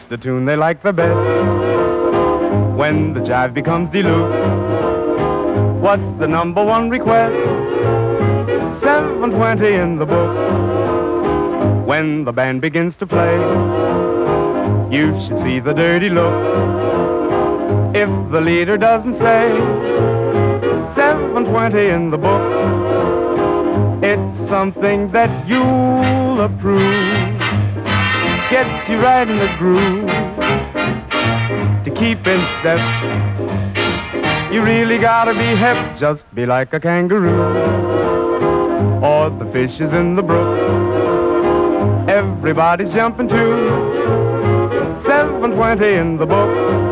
the tune they like the best. When the jive becomes deluxe, what's the number one request? 720 in the book. When the band begins to play, you should see the dirty look. If the leader doesn't say 720 in the book, it's something that you'll approve. Gets you right in the groove. To keep in step, you really gotta be hep. Just be like a kangaroo, or the fishes in the brook. Everybody's jumping to 720 in the book.